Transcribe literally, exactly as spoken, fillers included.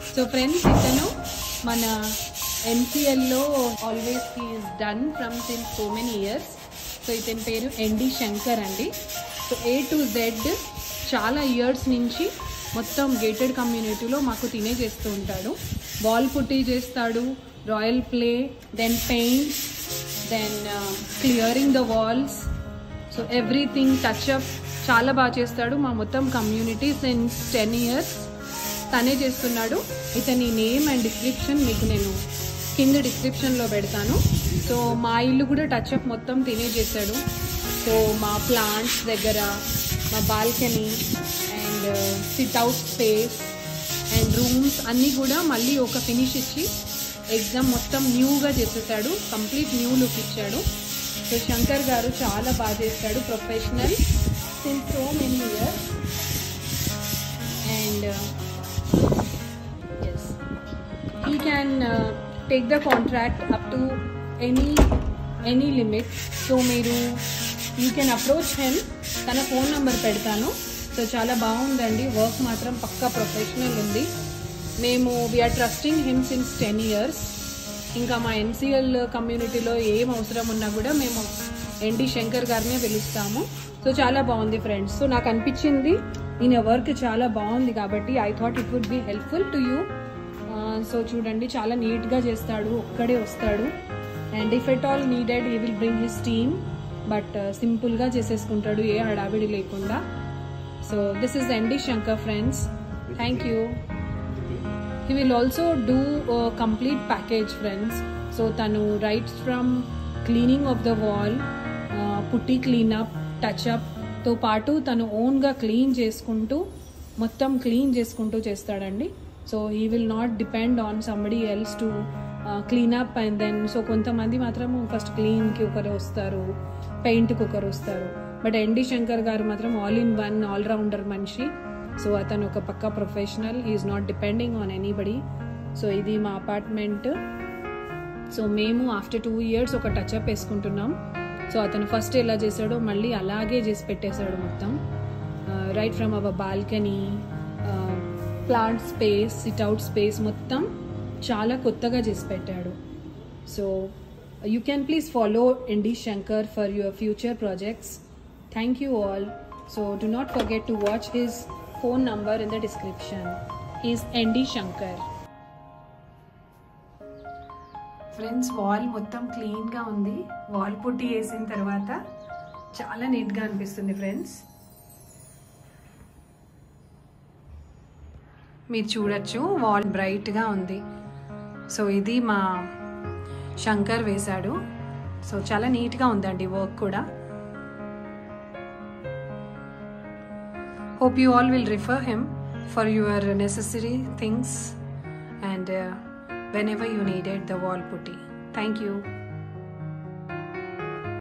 So friends, ఇతను మన ఎంసీఎల్లో always he is done from since so many years. So ఇతని పేరు ఎన్డి శంకర్ అండి. సో ఏ టు జెడ్ చాలా ఇయర్స్ నుంచి మొత్తం గేటెడ్ కమ్యూనిటీలో మాకు తినే చేస్తూ ఉంటాడు. వాల్ పుట్టి చేస్తాడు, royal play, then paint, then clearing the walls. So everything touch up చాలా బాగా చేస్తాడు. మా మొత్తం కమ్యూనిటీ సిన్స్ టెన్ ఇయర్స్ తనే చేస్తున్నాడు. ఇతని నేమ్ అండ్ డిస్క్రిప్షన్ మీకు నేను కింద డిస్క్రిప్షన్లో పెడతాను. సో మా ఇల్లు కూడా టచ్అప్ మొత్తం తినే చేశాడు. సో మా ప్లాంట్స్ దగ్గర, మా balcony and sit out space and rooms అన్నీ కూడా మళ్ళీ ఒక ఫినిష్ ఇచ్చి ఎగ్జామ్ మొత్తం న్యూగా చేసేసాడు. కంప్లీట్ న్యూ లుక్ ఇచ్చాడు. సో శంకర్ గారు చాలా బాగా చేస్తాడు, professional since so many years. And yes, he can take the contract up to any any limit. So మీరు యూ కెన్ అప్రోచ్ హెమ్. తన ఫోన్ నెంబర్ పెడతాను. సో చాలా బాగుందండి, వర్క్ మాత్రం పక్కా ప్రొఫెషనల్ ఉంది. మేము we're trusting him since ten years. ఇంకా మా ఎన్సీఎల్ కమ్యూనిటీలో ఏం అవసరం ఉన్నా కూడా మేము ఎన్డి శంకర్ గారినే పిలుస్తాము. సో చాలా బాగుంది ఫ్రెండ్స్. సో నాకు అనిపించింది ఈయన వర్క్ చాలా బాగుంది కాబట్టి I thought it would be helpful to you. So చూడండి, చాలా నీట్గా చేస్తాడు, ఒక్కడే వస్తాడు. And if at all needed he will bring his team, but సింపుల్గా చేసేసుకుంటాడు, ఏ హడావిడి లేకుండా. So this is ND Shankar friends. Thank you. He will also do a complete package friends. So tanu right from cleaning of the wall, uh, putty clean up, touch up తో పాటు తను ఓన్గా clean చేసుకుంటూ మొత్తం క్లీన్ చేసుకుంటూ చేస్తాడండి. So he will not depend on somebody else to clean up and then. So కొంతమంది మాత్రం ఫస్ట్ క్లీన్కి ఒకరు వస్తారు, పెయింట్కి ఒకరు వస్తారు. బట్ ఎన్డి శంకర్ గారు మాత్రం ఆల్ ఇన్ వన్ ఆల్రౌండర్ మనిషి. సో అతను ఒక పక్కా professional. He is not depending on anybody. So ఇది మా అపార్ట్మెంట్. సో మేము ఆఫ్టర్ టూ ఇయర్స్ ఒక టచ్అప్ వేసుకుంటున్నాం. సో అతను ఫస్ట్ ఎలా చేశాడో మళ్ళీ అలాగే చేసి పెట్టేశాడు మొత్తం. Right from our balcony, plant space, sit out space మొత్తం చాలా కొత్తగా చేసి పెట్టాడు. So you can please follow ND Shankar for your future projects. Thank you all. So do not forget to watch his phone number in the description. He is ND Shankar. Friends, wall మొత్తం క్లీన్గా ఉంది. Wall పుట్టి వేసిన తర్వాత చాలా నీట్గా అనిపిస్తుంది friends. మీరు చూడొచ్చు, వాల్ బ్రైట్గా ఉంది. సో ఇది మా శంకర్ వేశాడు. సో చాలా నీట్గా ఉందండి వర్క్ కూడా. Hope you all will refer him for your necessary things and uh, whenever you needed the wall putty. Thank you.